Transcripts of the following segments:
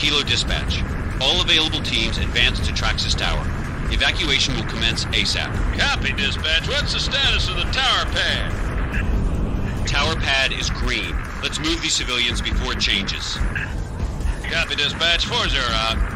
Kilo Dispatch. All available teams advance to Traxxas Tower. Evacuation will commence ASAP. Copy, Dispatch. What's the status of the tower pad? Tower pad is green. Let's move these civilians before it changes. Copy, Dispatch. 4-0 out.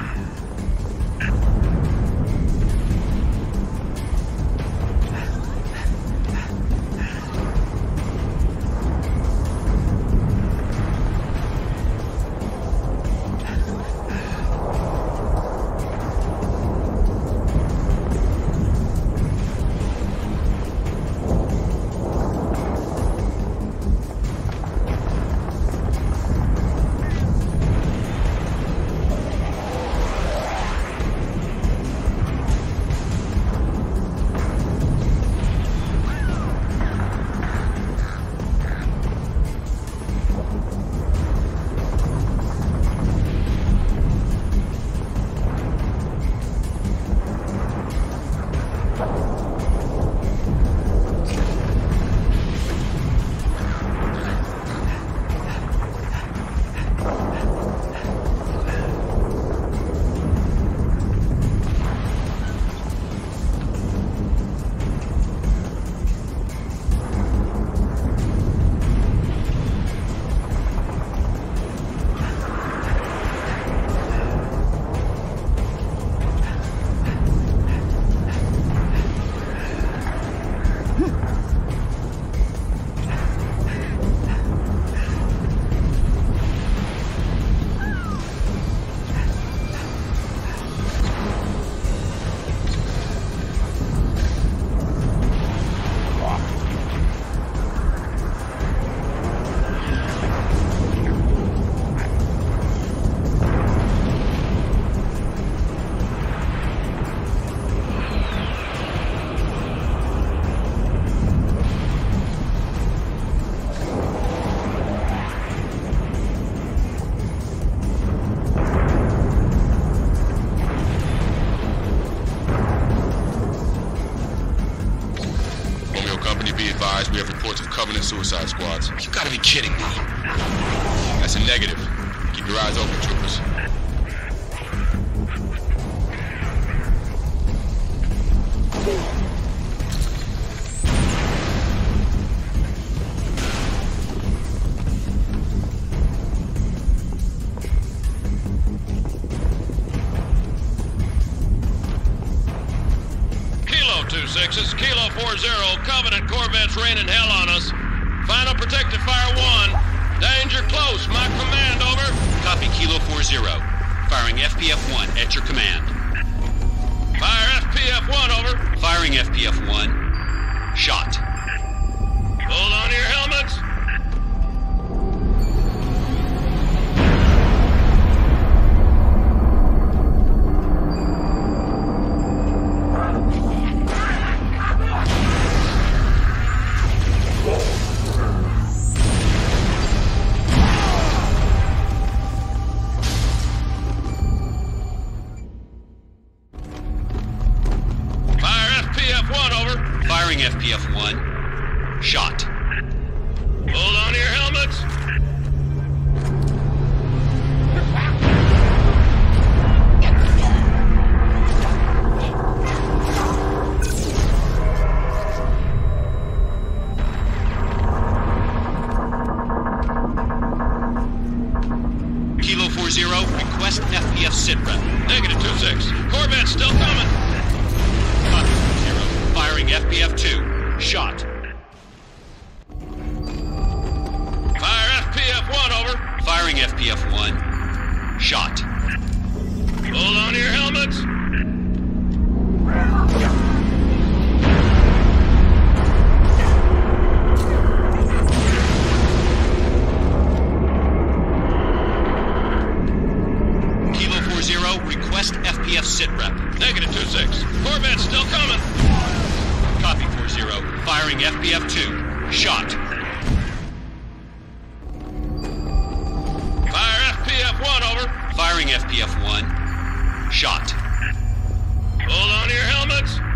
We have reports of Covenant suicide squads. You gotta be kidding me. That's a negative. Keep your eyes open, troopers. Kilo 2-6, Kilo 4-0, Covenant Corvettes raining hell on us. Final protective fire 1. Danger close, my command, over. Copy Kilo 4-0. Firing FPF-1 at your command. Fire FPF-1, over. Firing FPF-1. Shot. Hold on to your helmets. Firing FPF-1. Shot. Hold on to your helmets. Kilo 4-0, request FPF sitrep. Negative 2-6. Corvette's still coming. Copy 4-0. Firing FPF-2. Shot. Fire FPF-1, over. Firing FPF-1. Shot. Hold on to your helmets. Kilo 4-0, request FPF sitrep. Negative 2-6. Corvette's still coming. Copy 4-0. Firing FPF-2. Shot. Fire FPF-1, over. Firing FPF-1. Shot. Hold on to your helmets.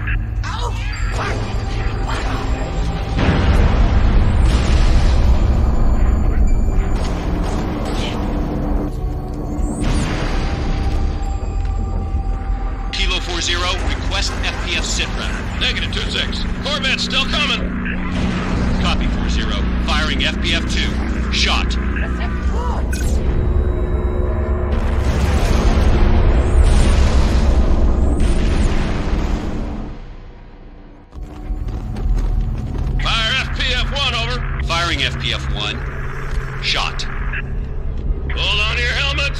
FPF-2. Shot. Fire FPF-1, over. Firing FPF-1. Shot. Hold on to your helmets.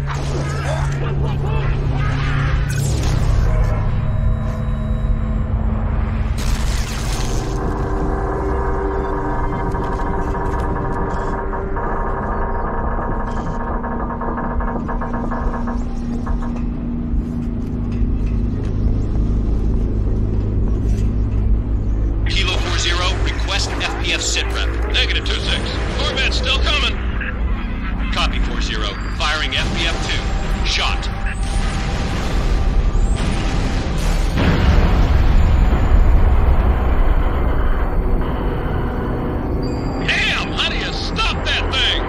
Kilo 40, request FPF sitrep. Negative 2-6. Corvette's still coming. Copy 40. Firing FPF-2. Shot. Damn! How do you stop that thing?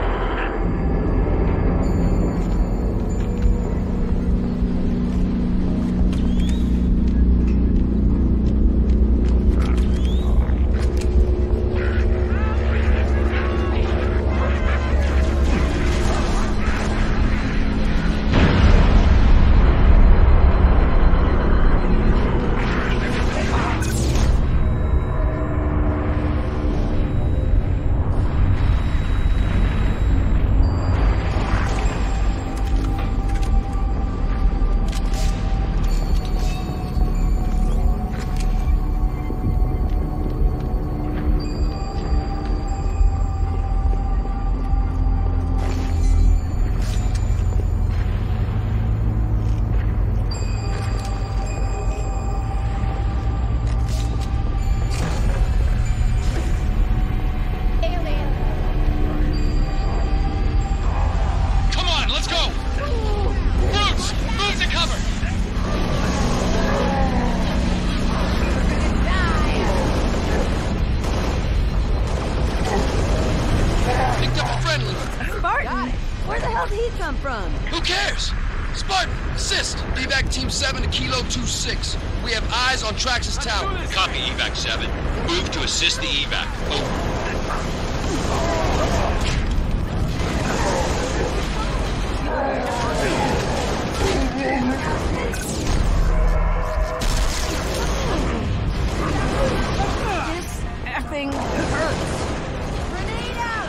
Come on, let's go! Boots! Boots to cover! Picked up a friendly. Spartan? Where the hell did he come from? Who cares? Spartan, assist! Evac Team 7 to Kilo 26. We have eyes on Traxxas Tower. Copy evac 7. Move to assist the evac. Over. This effing hurts. Grenade out!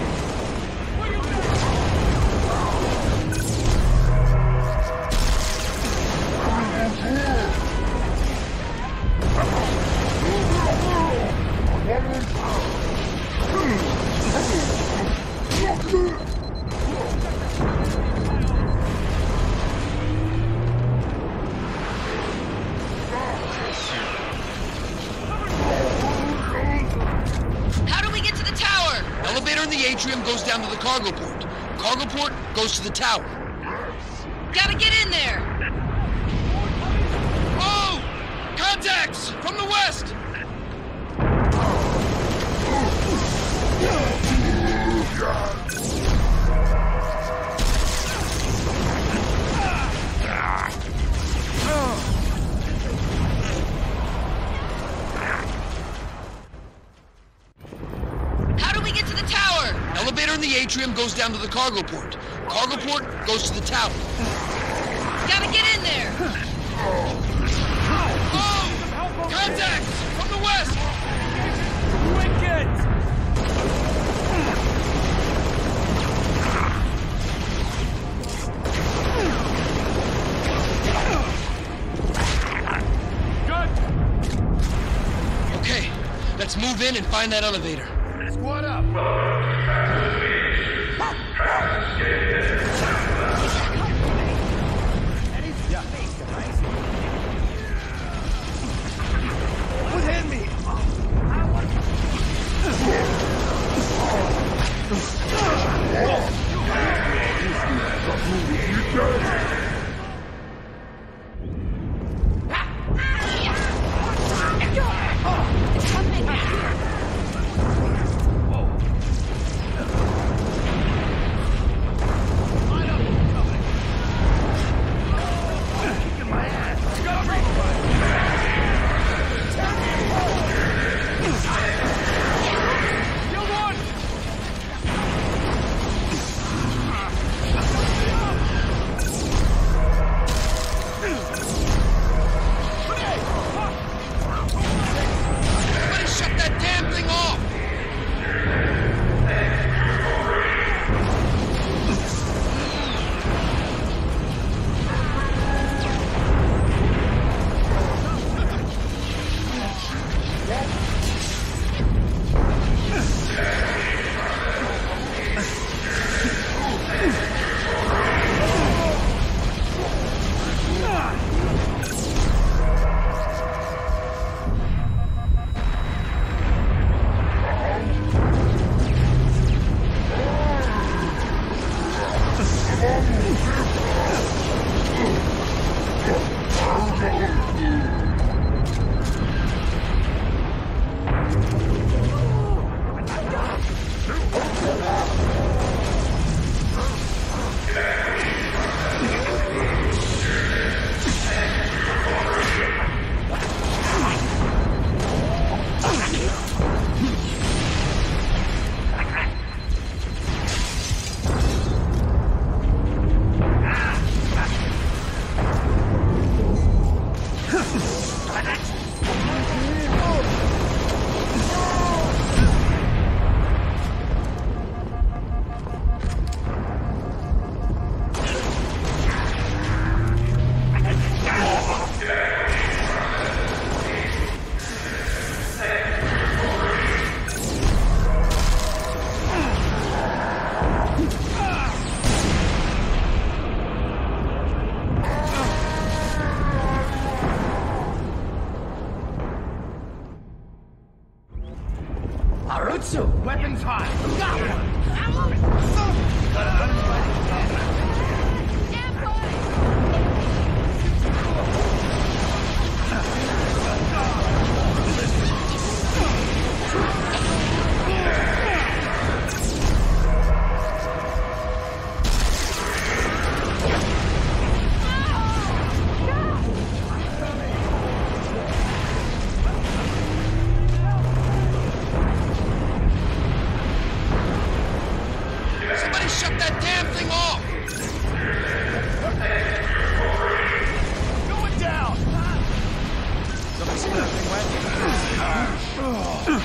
How do we get to the tower? Elevator in the atrium goes down to the cargo port. Cargo port goes to the tower. Gotta get in there. Oh! Contacts! From the west! How do we get to the tower? Elevator in the atrium goes down to the cargo port. Cargo port goes to the tower. Gotta get in there. Oh! Contacts! From the west! Okay, let's move in and find that elevator. Squad up. Everything's fine. Got one. Somebody shut that damn thing off! Going down! Somebody see that thing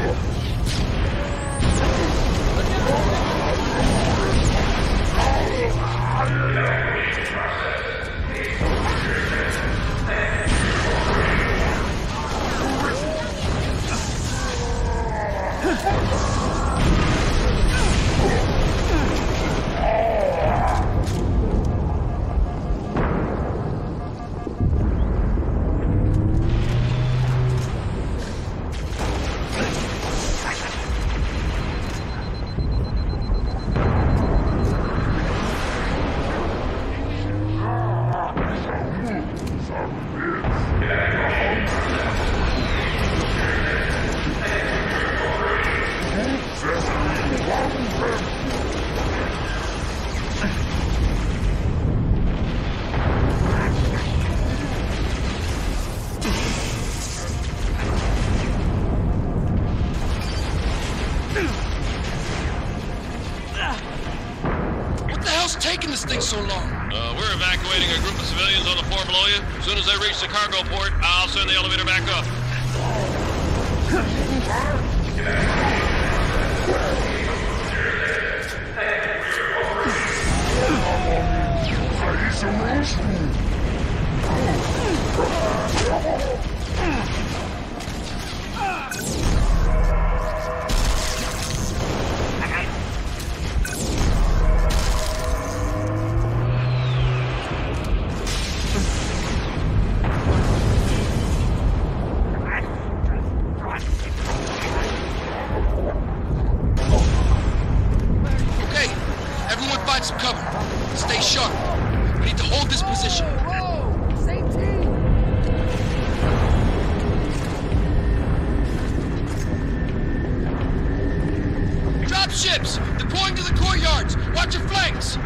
What the hell's taking this thing so long? We're evacuating a group of civilians on the floor below you. As soon as they reach the cargo port, I'll send the elevator back up. Okay, everyone find some cover. Stay sharp. We need to hold this position. Whoa! Same team! Drop ships! Deploying to the courtyards! Watch your flanks!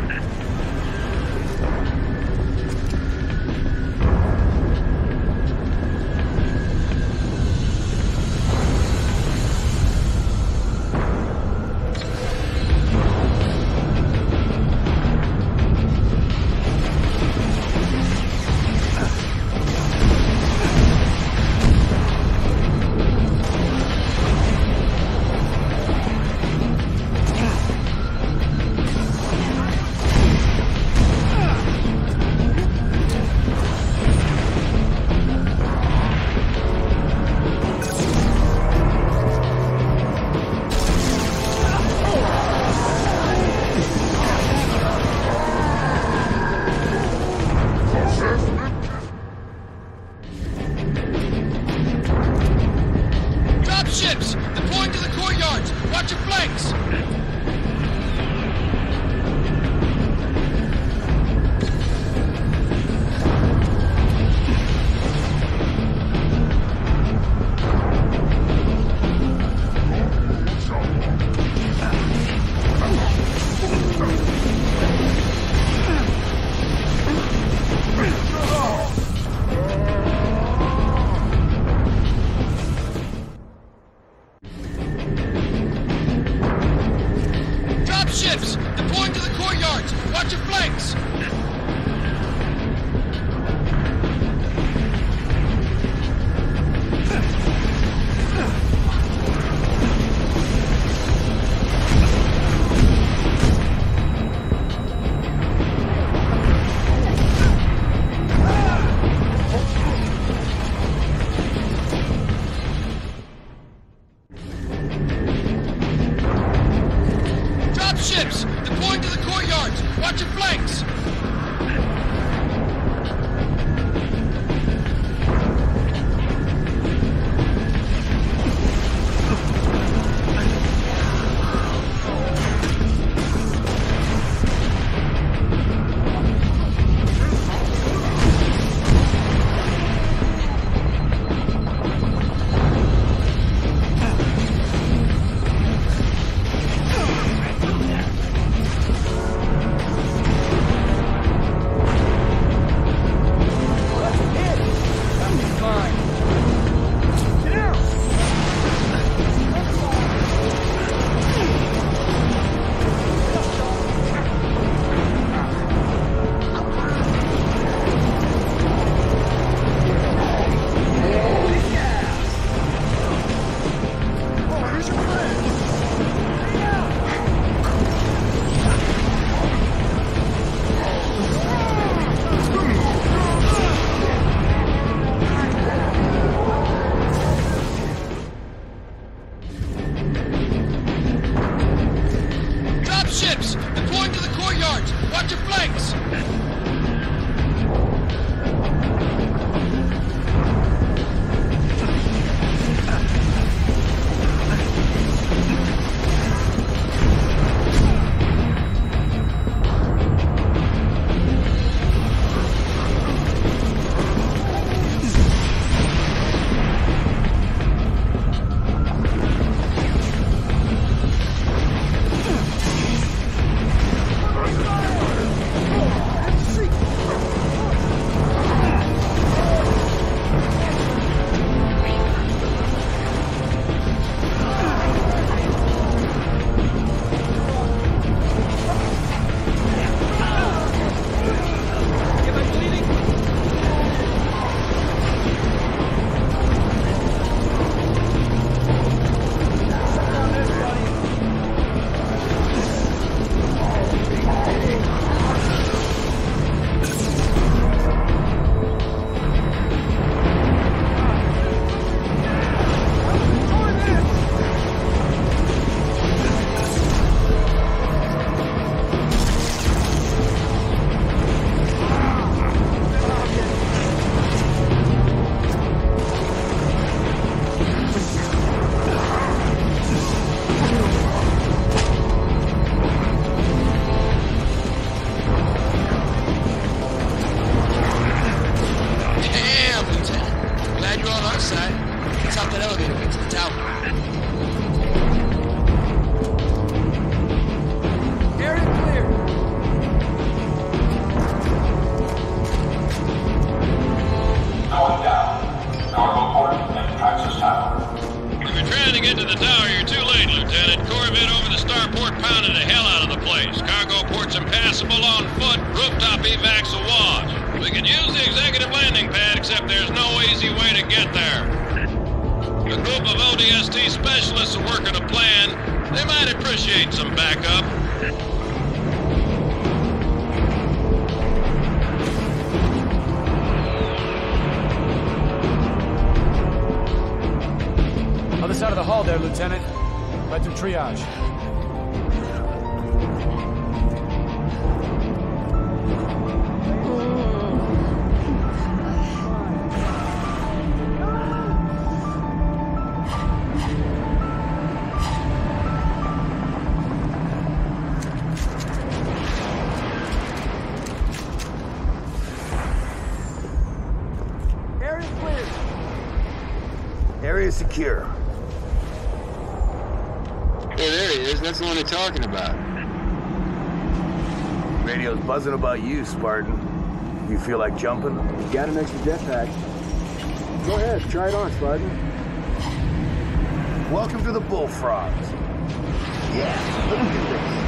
Drop ships! Deploying to the courtyards! Watch your flanks! Drop ships! Deploying to the courtyards! Watch your flanks! Drop ships! Deploying to the courtyards! Watch your flanks! Impassable on foot, rooftop evacs awash. We could use the executive landing pad, except there's no easy way to get there. A group of ODST specialists are working a plan. They might appreciate some backup. Other side of the hall there, Lieutenant. Right through triage. Area clear. Area secure. Hey, there he is. That's the one they're talking about. Radio's buzzing about you, Spartan. You feel like jumping? Got an extra jetpack. Go ahead, try it on, Spartan. Welcome to the Bullfrogs. Yeah, look at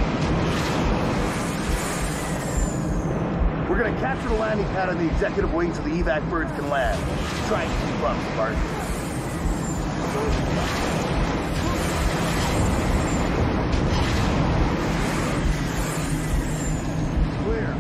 this. We're gonna capture the landing pad on the executive wing so the evac birds can land. Try and keep up, Spartan. Clear.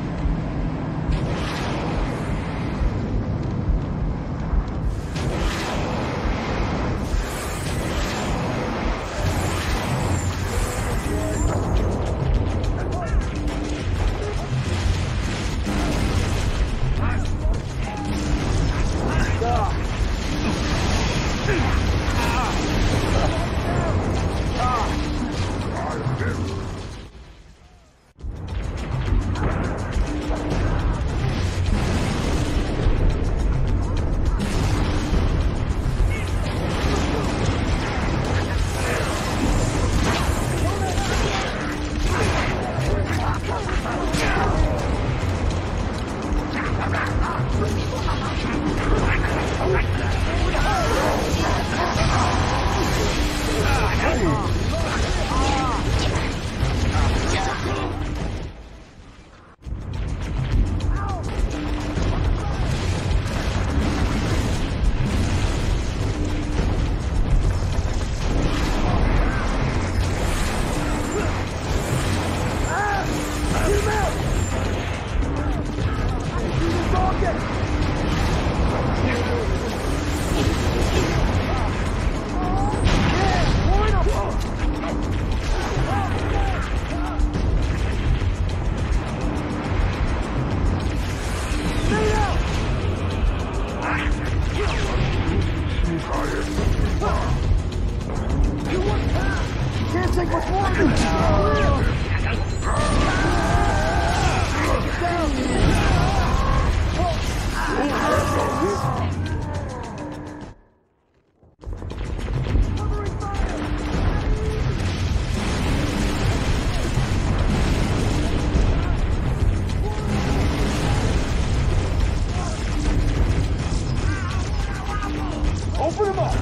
Open him up!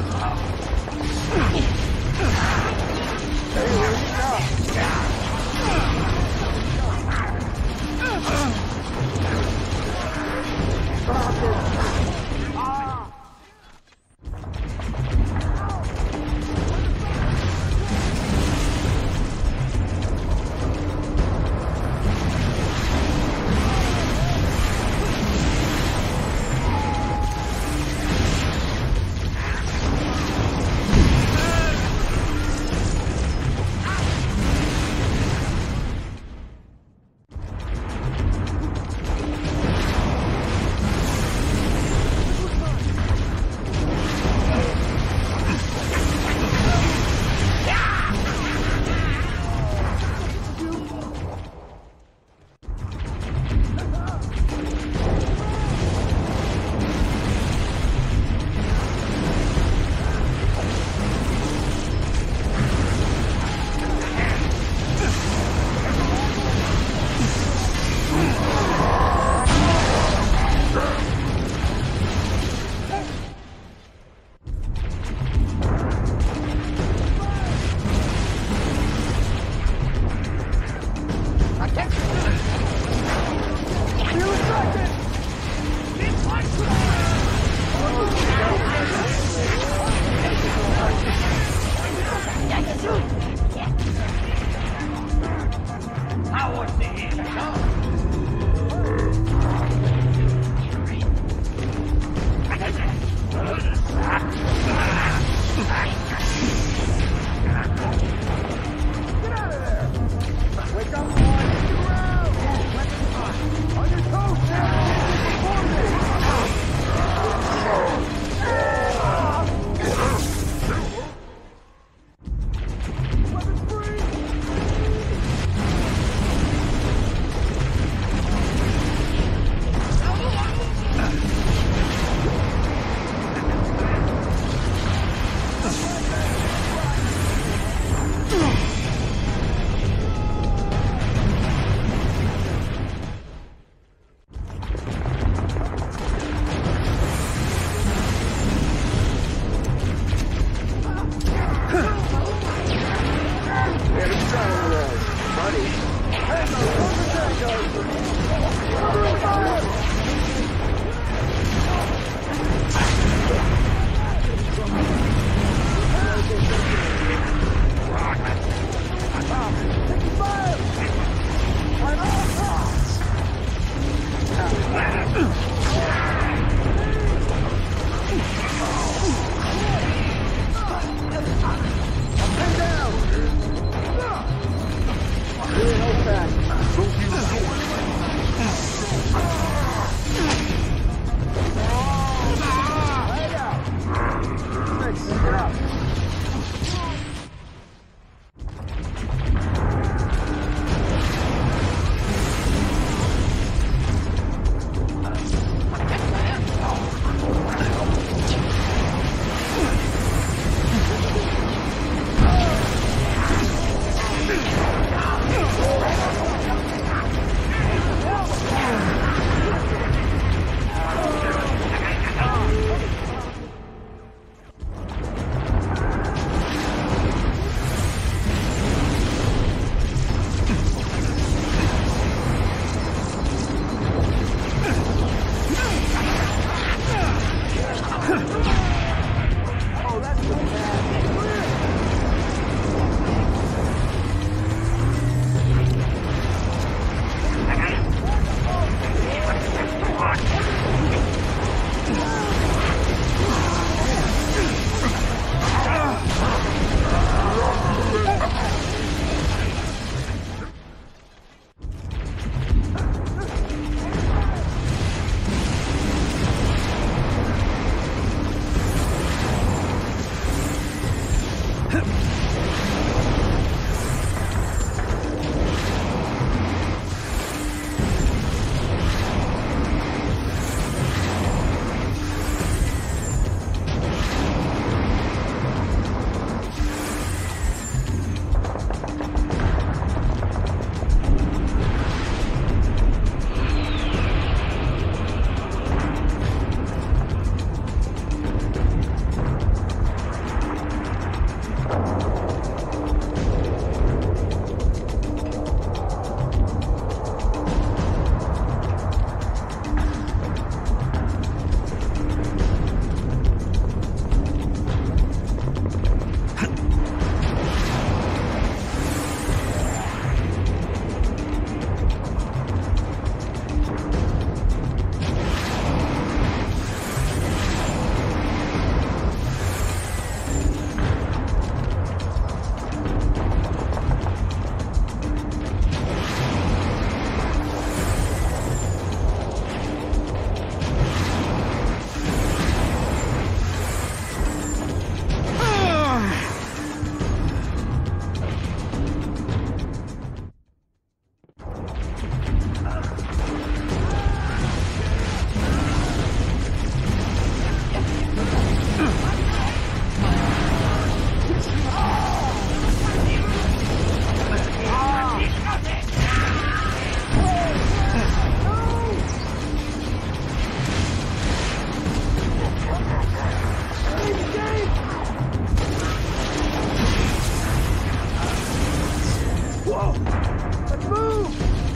Whoa! Let's move!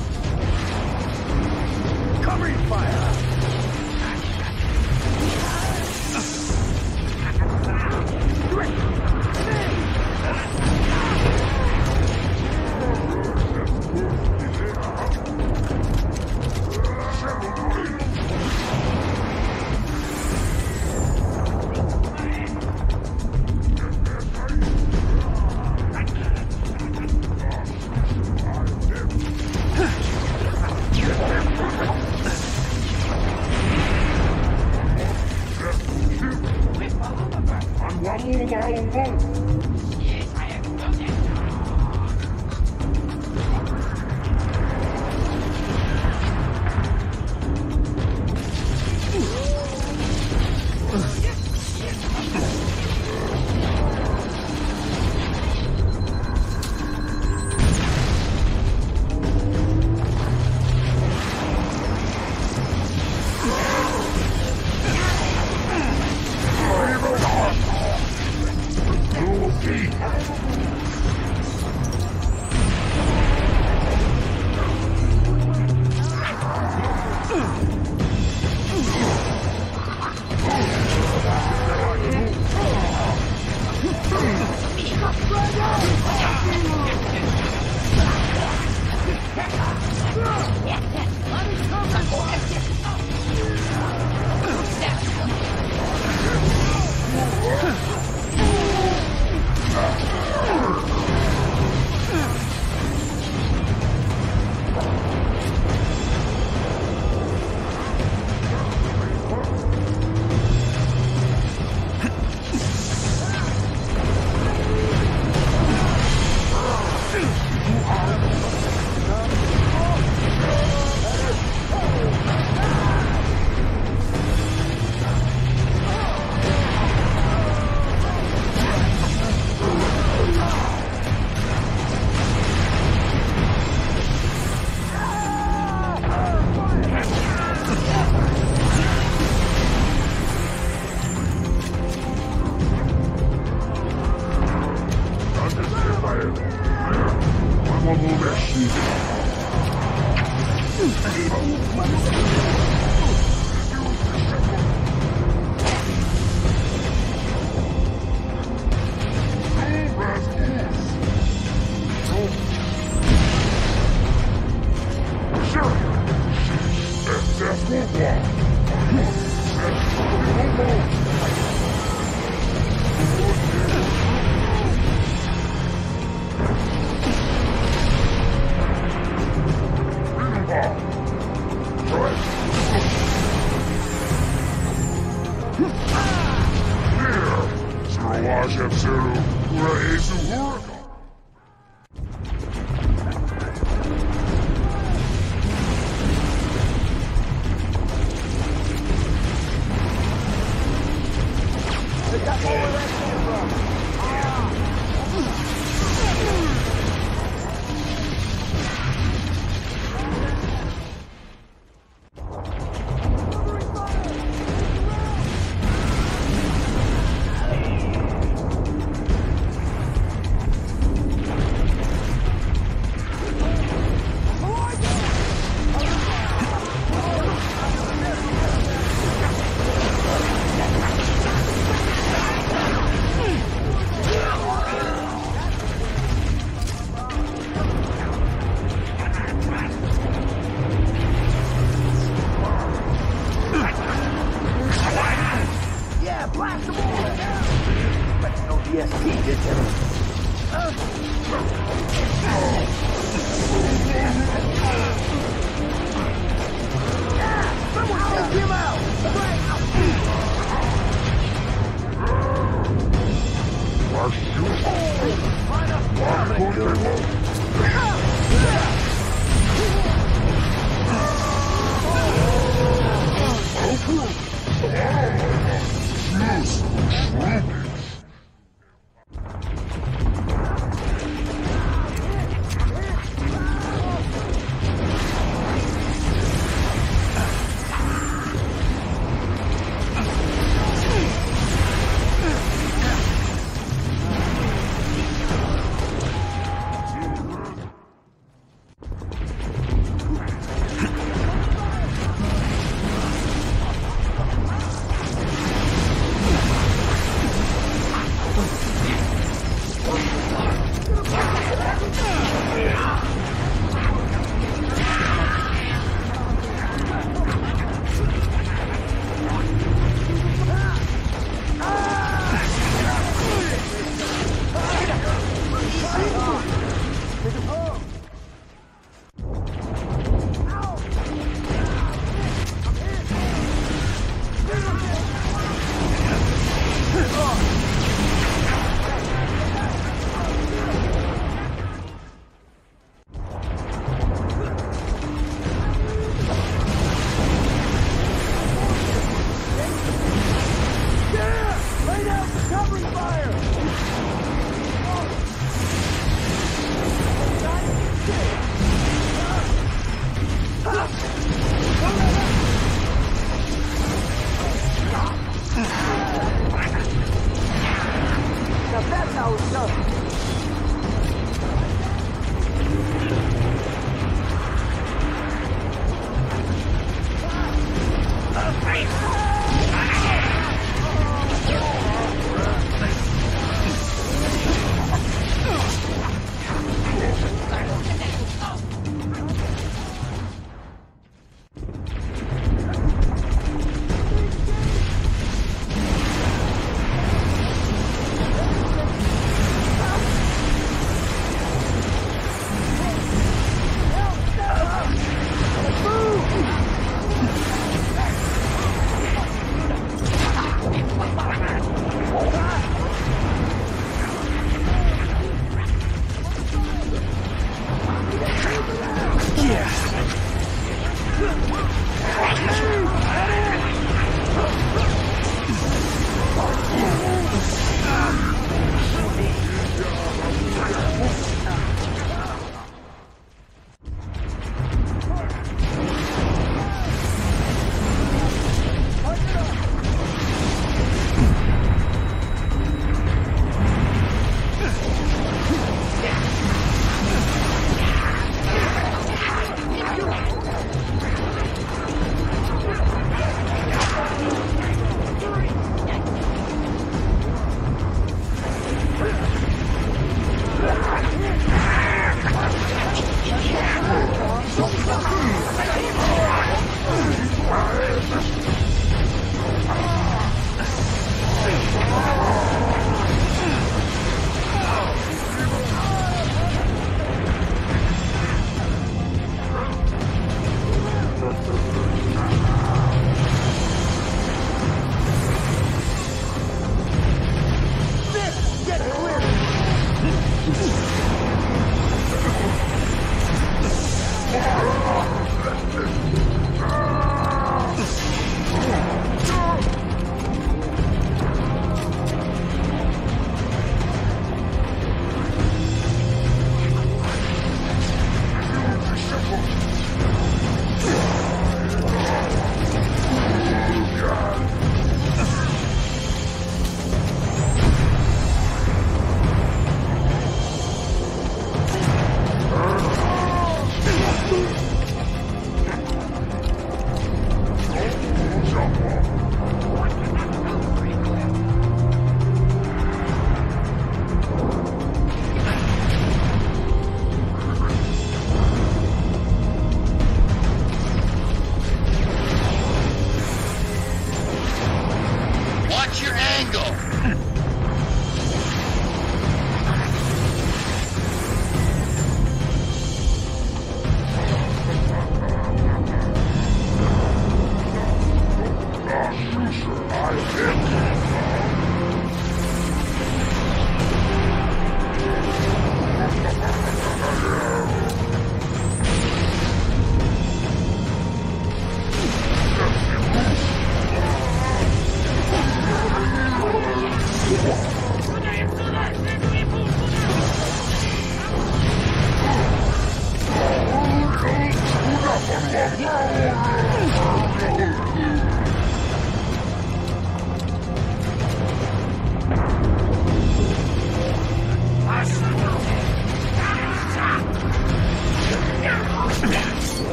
Covering fire!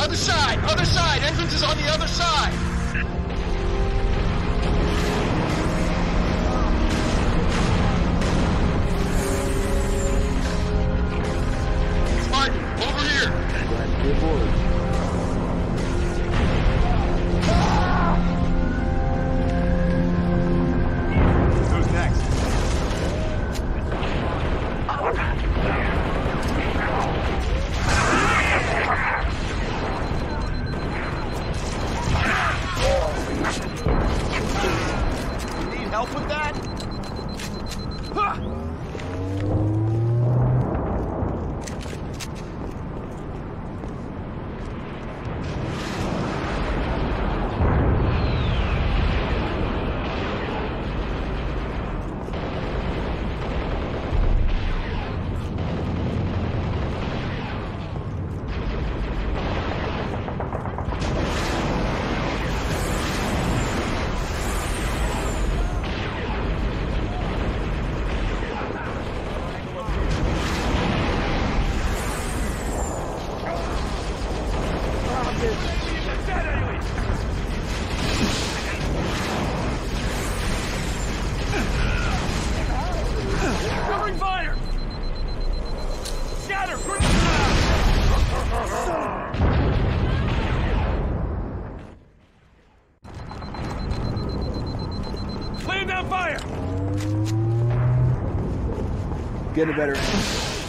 Other side! Other side! Entrance is on the other side! Spartan, over here! Glad to be aboard. Who's next? Need help with that? Covering fire! Shatter! Laying down fire! Get a better angle.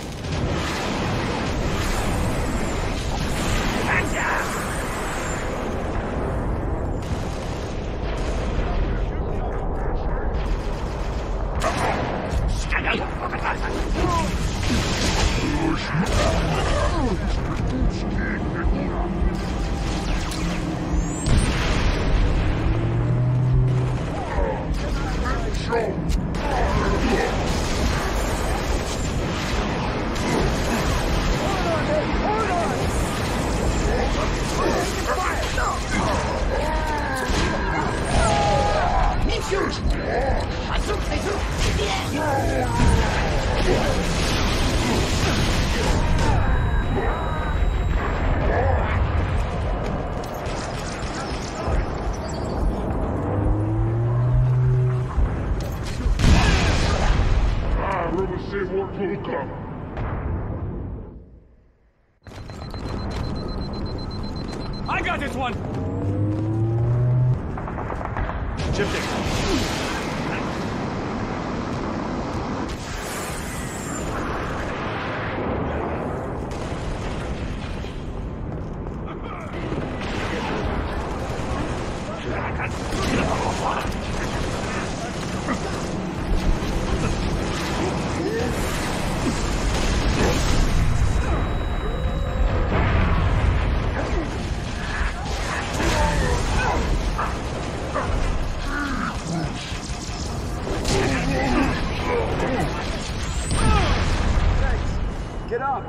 I got this one! Get up!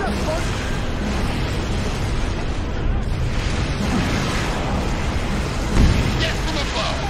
Get from above!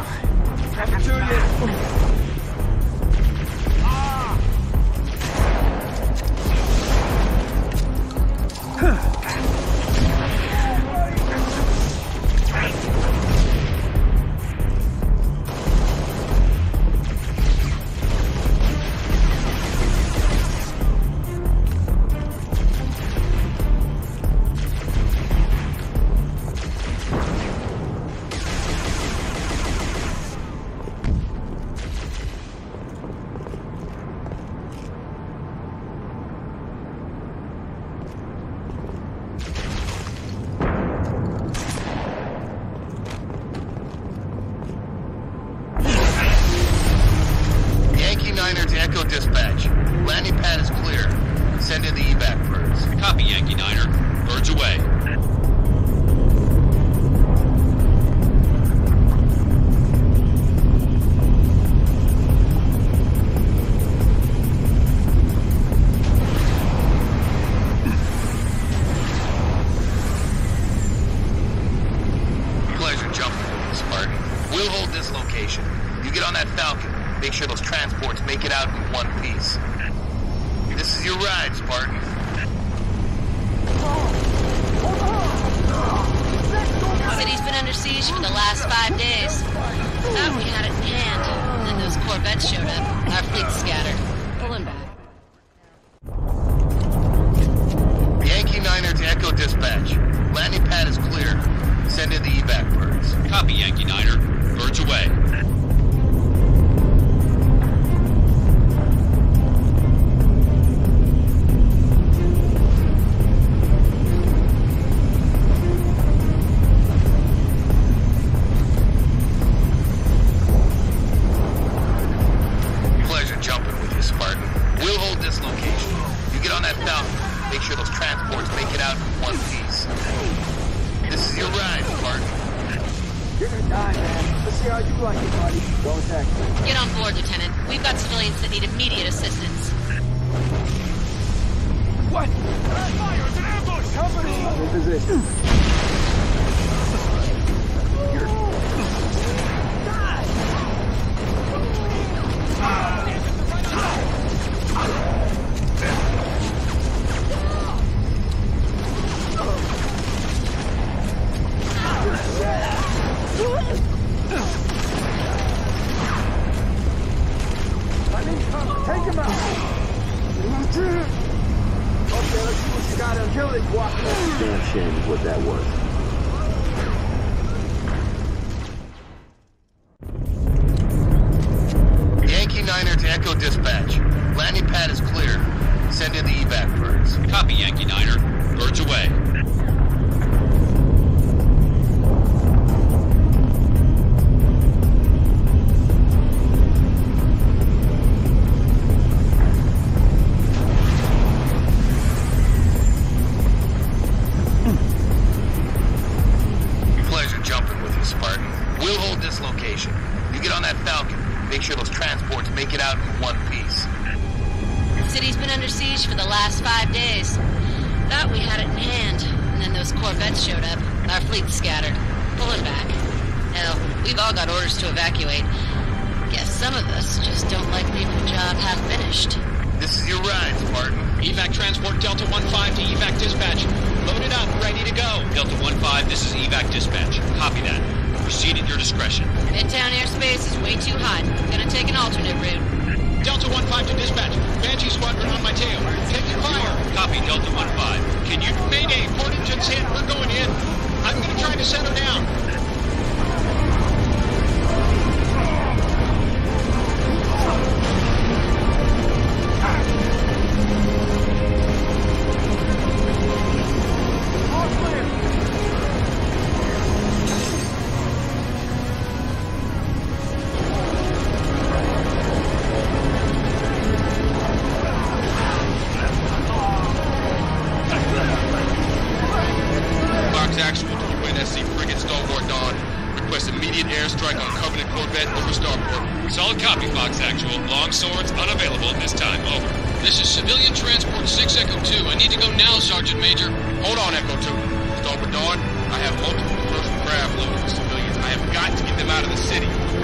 Happy to you. Niner to Echo Dispatch. Landing pad is clear. Send in the evac birds. Copy, Yankee Niner. Birds away. Pleasure jumping, Spartan. We'll hold this location. You get on that Falcon. Make sure those transports make it out in one piece. This is your ride, Spartan. City's been under siege for the last 5 days. Thought we had it in hand, and then those Corvettes showed up. Our fleet scattered. Pulling back. Yankee Niner to Echo Dispatch. Landing pad is clear. Send in the evac birds. Copy, Yankee Niner. Birds away. Make sure those transports make it out in one piece. This is your ride, Spartan. You're gonna die, man. Let's see how you like it, buddy. Don't attack me. Get on board, Lieutenant. We've got civilians that need immediate assistance. What? Fire! It's an ambush! Help me! I'm in position. Take him out! Okay, let's see what you got until they walk in. Damn shame is what that was. Yankee Niner to Echo Dispatch. Landing pad is clear. Send in the evac birds. Copy, Yankee Niner. Birds away. We'll hold this location. You get on that Falcon. Make sure those transports make it out in one piece. The city's been under siege for the last 5 days. Thought we had it in hand, and then those Corvettes showed up. Our fleet's scattered. Pulling back. Hell, we've all got orders to evacuate. Guess some of us just don't like leaving the job half finished. This is your ride, Spartan. Evac transport Delta 1-5 to evac dispatch. Loaded up, ready to go. Delta 1-5, this is evac dispatch. Copy that. Proceed at your discretion. Midtown airspace is way too hot. Gonna take an alternate route. Delta 1-5 to dispatch. Banshee squadron on my tail. Taking fire. Copy, Delta 1-5. Can you... Mayday, port engines hit. We're going in. I'm gonna try to set her down. Actual to UNSC frigate Stalwart Dawn. Request immediate airstrike on Covenant Corvette over starboard. Solid copy, Fox Actual. Long swords unavailable at this time. Over. This is civilian transport 6 Echo 2. I need to go now, Sergeant Major. Hold on, Echo 2. Stalwart Dawn, I have multiple commercial craft loads of civilians. I have got to get them out of the city.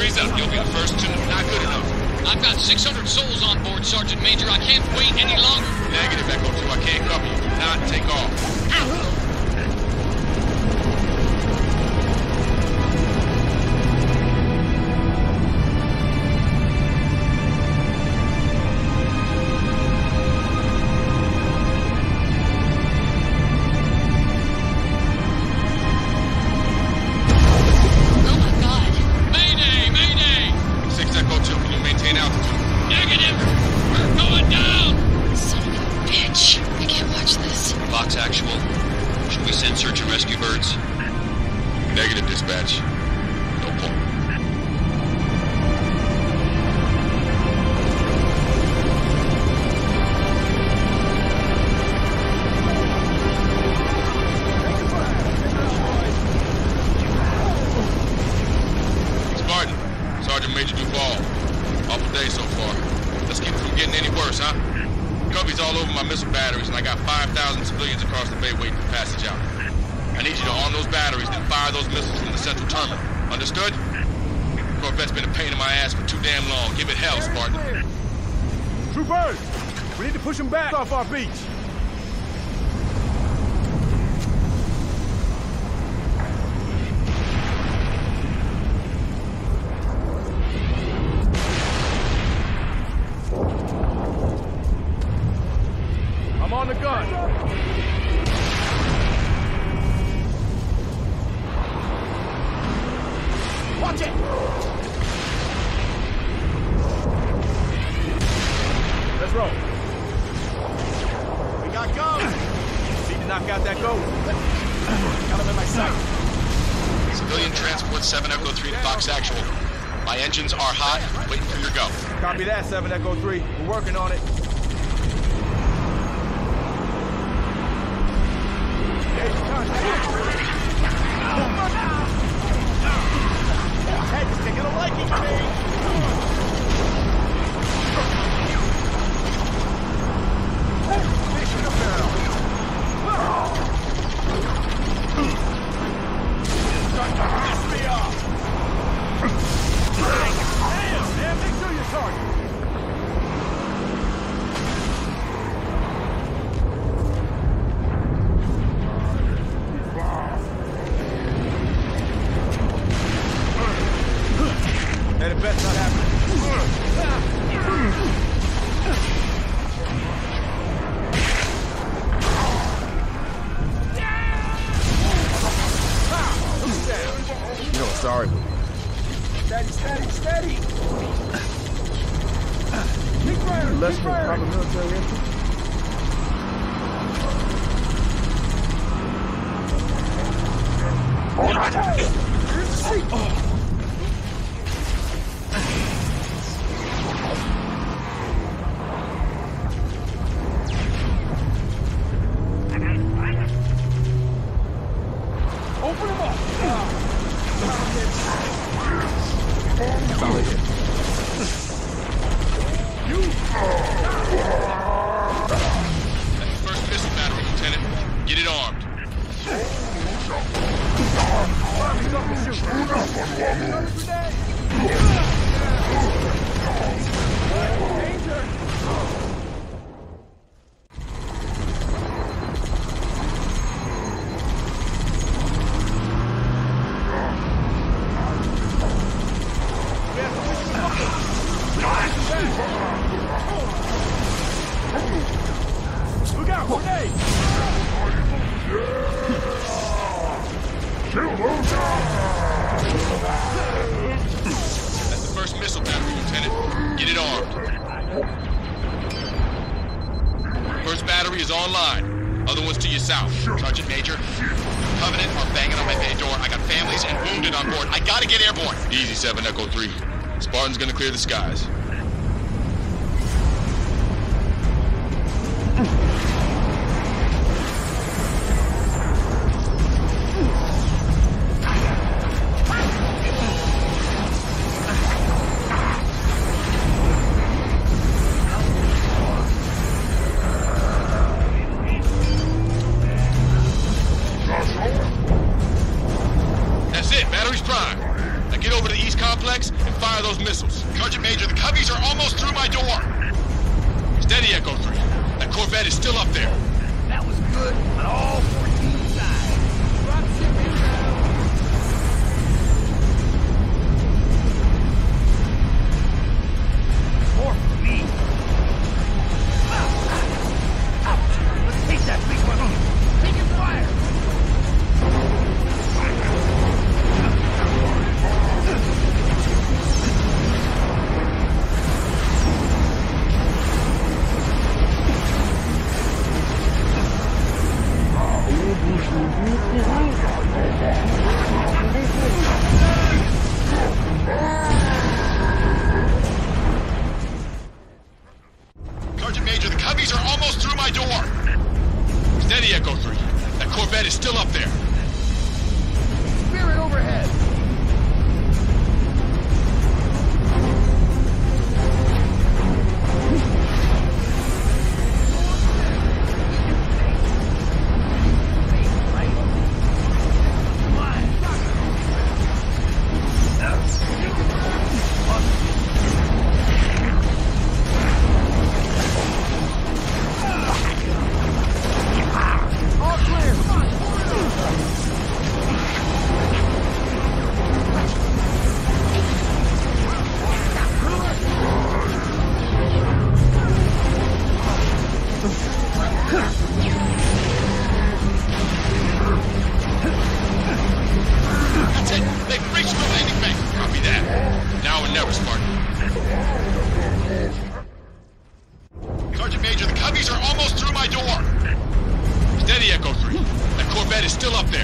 Ease up. You'll be the first to... Not good enough. I've got 600 souls on board, Sergeant Major. I can't wait any longer. Negative, Echo 2. I can't cover you. Do not take off. Ow! Negative, dispatch. No point. Spartan, Sergeant Major Duval. Awful day so far. Let's keep it from getting any worse, huh? Cubby's all over my missile batteries, and I got 5,000 civilians across the bay waiting for passage out. I need you to arm those batteries, then fire those missiles from the central terminal. Understood? Corvette's been a pain in my ass for too damn long. Give it hell, Spartan. Troopers! We need to push them back off our beach. I'm on the gun. Watch it! Let's roll. We got guns! Need to knock out that ghost. Got him in my sight. Civilian transport 7 Echo 3 to Fox Actual. My engines are hot, waiting for your go. Copy that, 7 Echo 3. We're working on it. Head's taking a liking to me. Fish in the barrel. Start to piss me off. Damn, make sure you're target. And it best not happen. No, sorry. Steady. Less than proper military entry. Open them up! Solid hit. That's the first missile battery, Lieutenant. Get it armed. Look out, grenade! That's the first missile battery, Lieutenant. Get it armed. First battery is online. Other ones to your south. Sergeant Major. Covenant are banging on my bay door. I got families and wounded on board. I gotta get airborne. Easy, 7 Echo 3. Spartan's gonna clear the skies. That's it, battery's prime. Now get over to the East Complex and fire by those missiles. Sergeant Major, the Cubbies are almost through my door. Steady, Echo 3. That Corvette is still up there. That was good on all 14 sides. Drop ship inbound. More for me. Ouch! Let's take that big one. Taking fire. Sergeant Major, the Cubbies are almost through my door. Steady, Echo 3. That Corvette is still up there. Spirit overhead. That's it. They've reached the landing bank. Copy that. Now or never, Spartan. Sergeant Major, the Cubbies are almost through my door. Steady, Echo 3. That Corvette is still up there.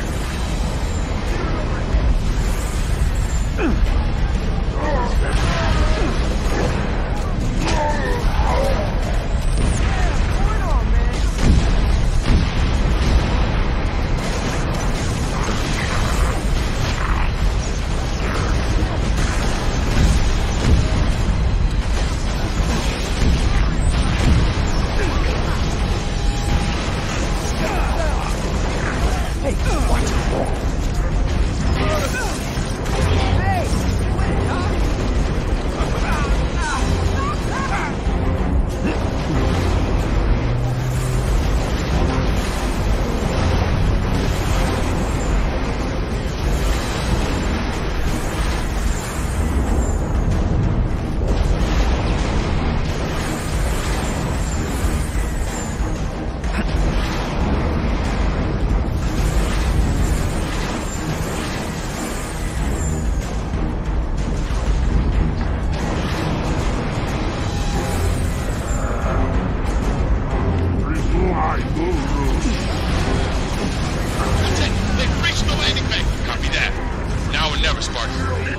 That's it. They've reached the landing bank. Copy that. Now or never, Spartan.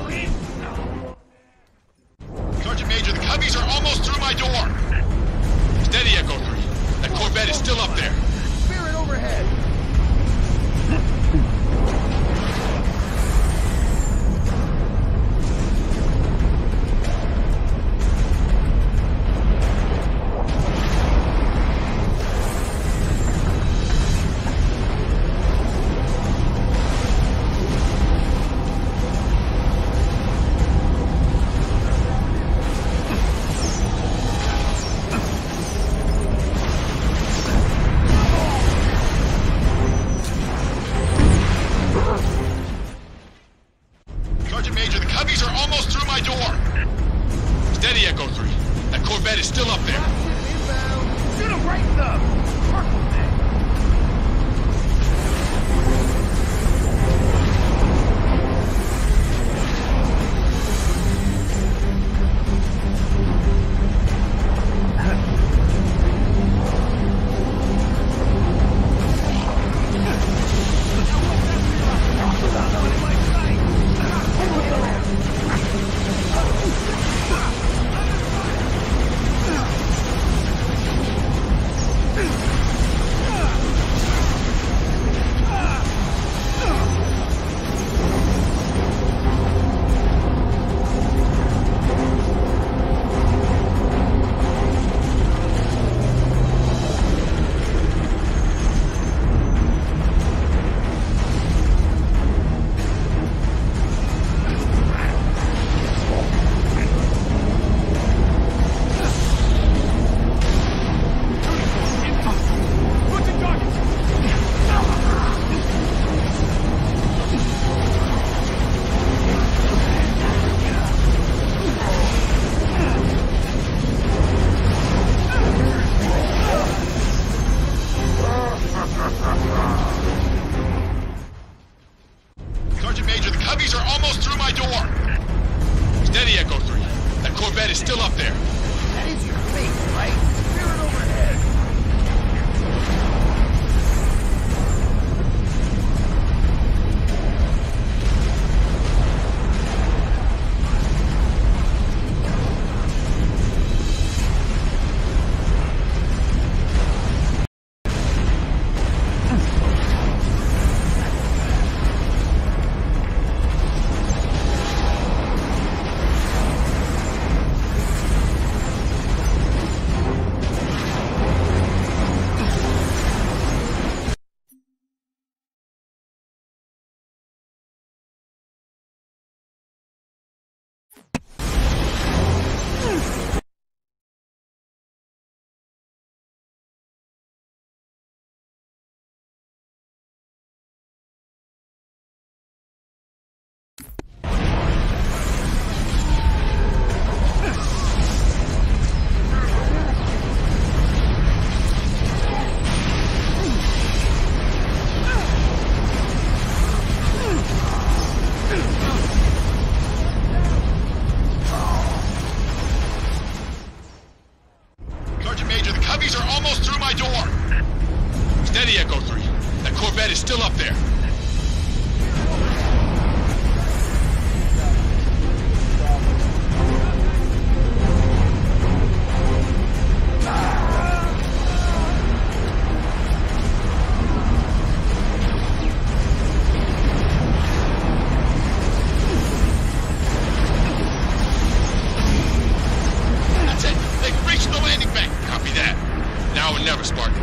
Sergeant Major, the Cubbies are almost through my door. Steady, Echo 3. That Corvette is still up there. Spirit overhead. Sergeant Major, the Cubbies are almost through my door. Steady, Echo 3. That Corvette is still up there. That is your face, right? Clear it overhead. Steady, Echo 3. That Corvette is still up there. That's it. They've reached the landing bank. Copy that. Now or never, Spartan.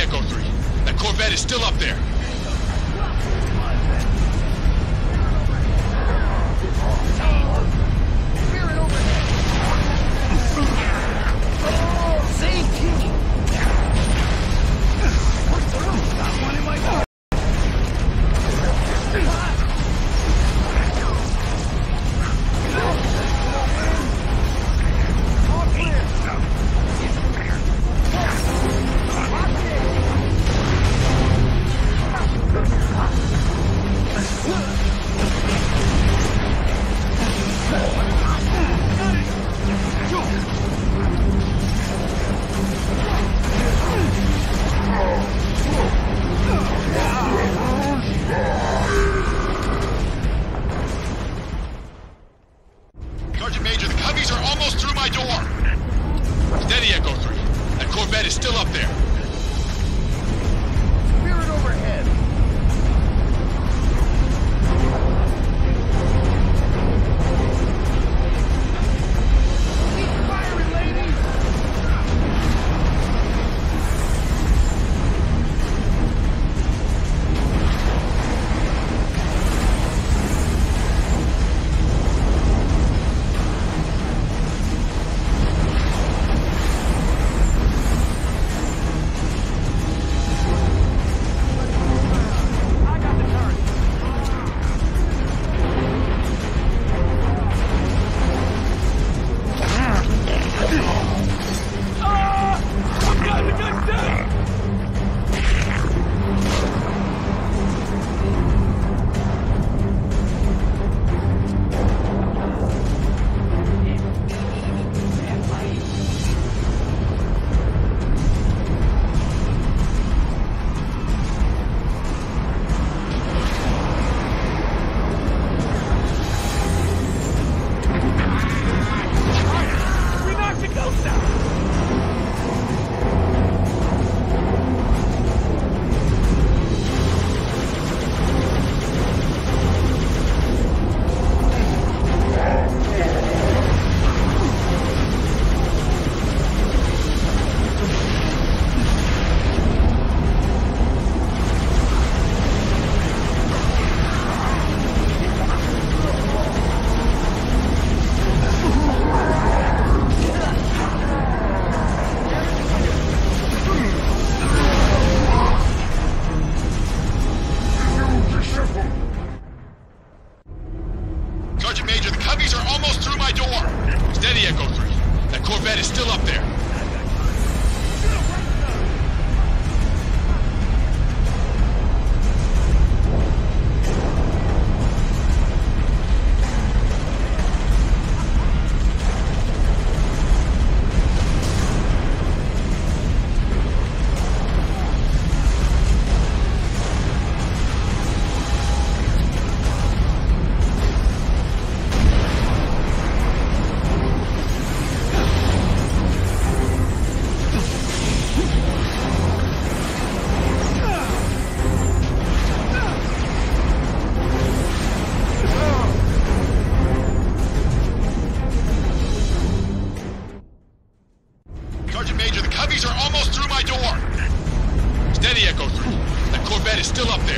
Echo 3. That Corvette is still up there. Sergeant Major, the Cubbies are almost through my door. Steady, Echo 3. That Corvette is still up there. Spirit overhead. Keep firing, ladies. Sergeant Major, the Cubbies are almost through my door. Steady, Echo 3. That Corvette is still up there. Sergeant Major, the Cubbies are almost through my door. Steady, Echo 3. That Corvette is still up there.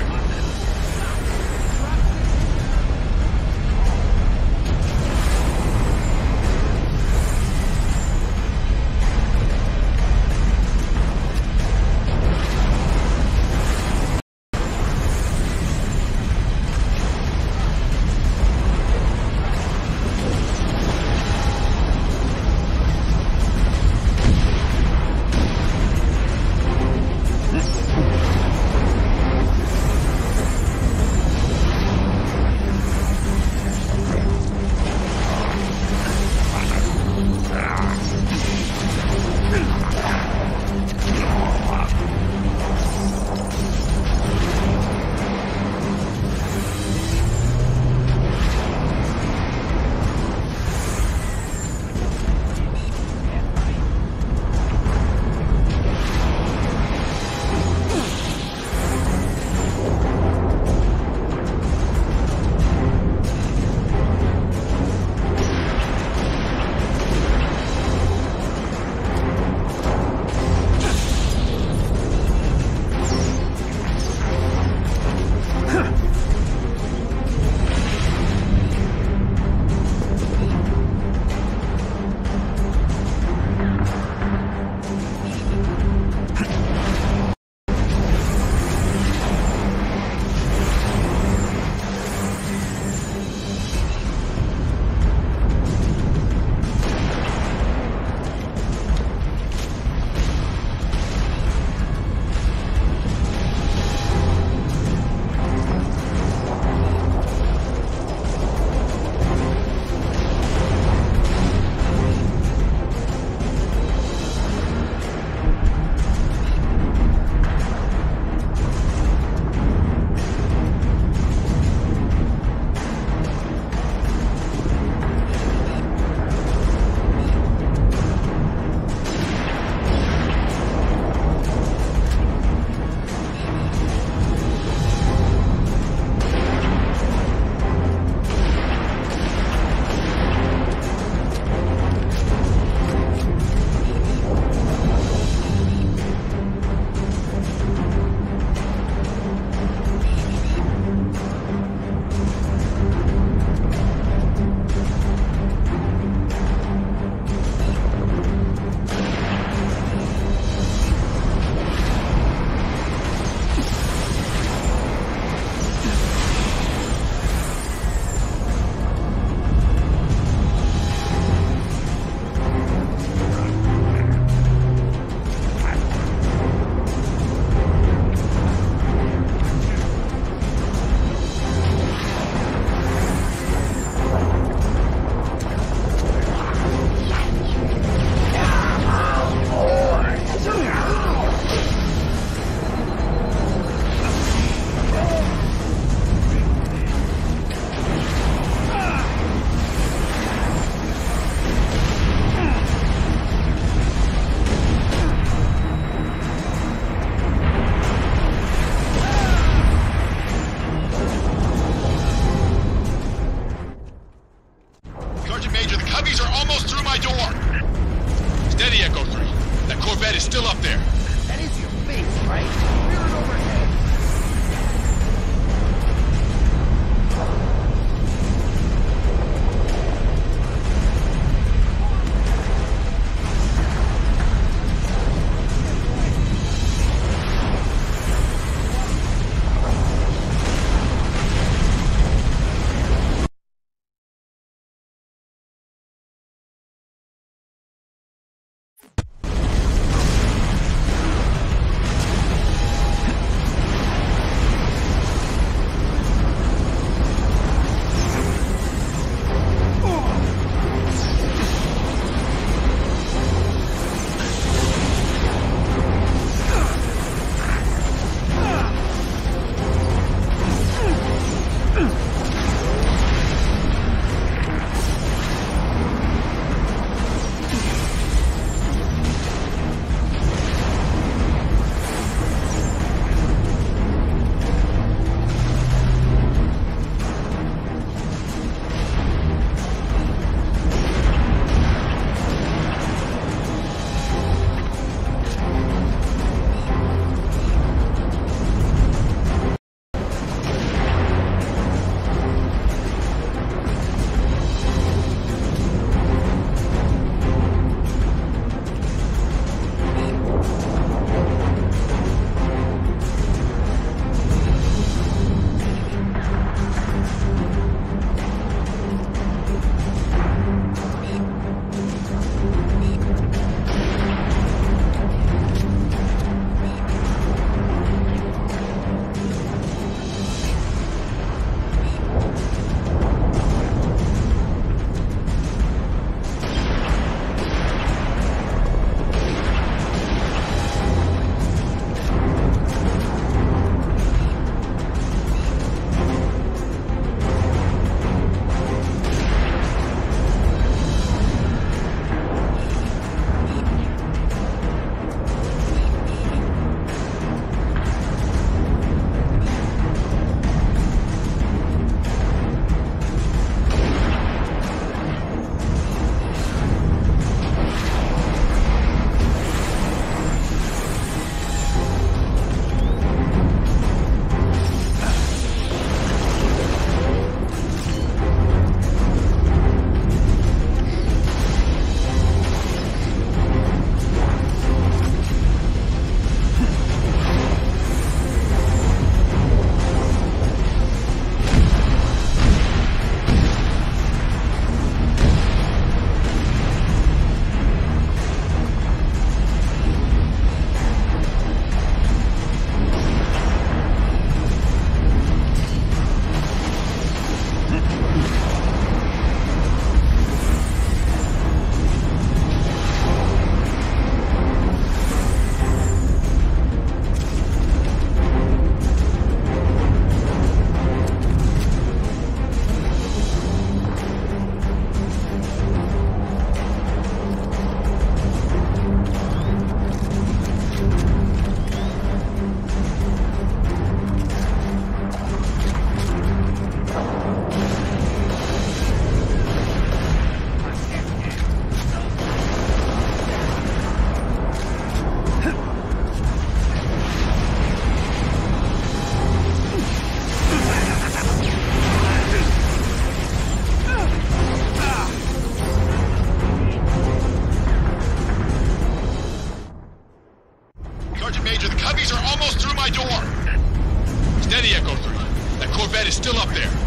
Roger, the Cubbies are almost through my door. Steady, Echo 3. That Corvette is still up there.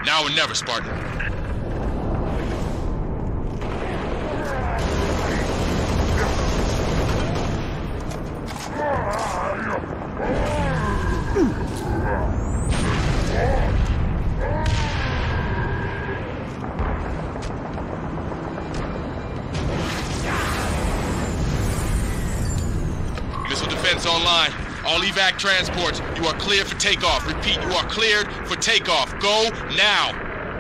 Now or never, Spartan. Missile defense online. All evac transports, you are cleared for takeoff. Repeat, you are cleared for takeoff. Go now.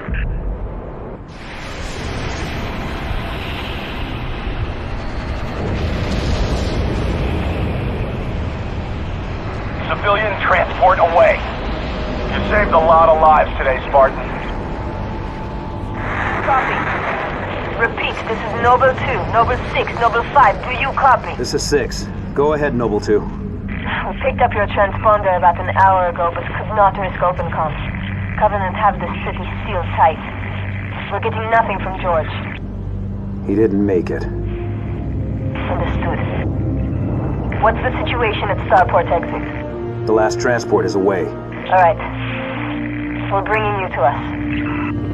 Civilian transport away. You saved a lot of lives today, Spartan. Copy. Repeat, this is Noble 2, Noble 6, Noble 5. Do you copy? This is 6. Go ahead, Noble 2. We picked up your transponder about an hour ago, but could not risk open comms. Covenant have the city sealed tight. We're getting nothing from George. He didn't make it. Understood. What's the situation at Starport exit? The last transport is away. All right. We're bringing you to us.